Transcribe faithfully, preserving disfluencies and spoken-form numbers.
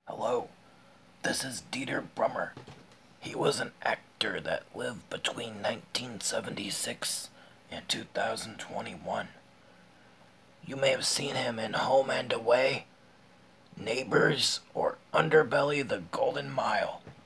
Hello, this is Dieter Brummer. He was an actor that lived between nineteen seventy-six and two thousand twenty-one. You may have seen him in Home and Away, Neighbors, or Underbelly: The Golden Mile.